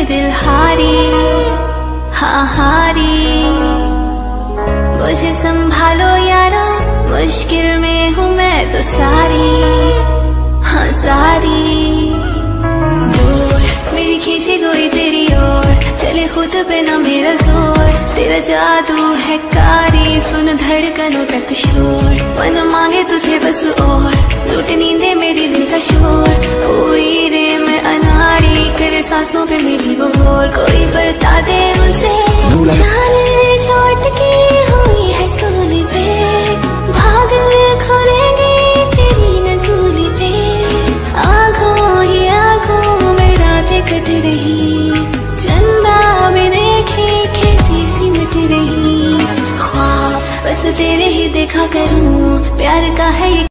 में दिल हारी, हाँ हारी। मुझे संभालो यारा, मुश्किल में हूँ मैं तो सारी, हाँ सारी। दूर मेरी खींची कोई तेरी ओर, चले खुद पे ना मेरा जोर। तेरा जादू है कारी, सुन धड़कनों का तो शोर। मन मांगे तुझे बस और, लूट नींदे मेरी दिल का शोर। हुई रे मैं अनाड़ी, करे सांसों पे मेरी वो भोर। कोई बता दे मुझे, जाने जो अटकी हुई है सूली पे, भाग खोलेंगे तेरी नजूली पे। आंखों ही आंखों में रातें कट रही, चंदा भी देखे कैसी सी मिट रही। ख्वाब बस तेरे ही देखा करूं, प्यार का है ये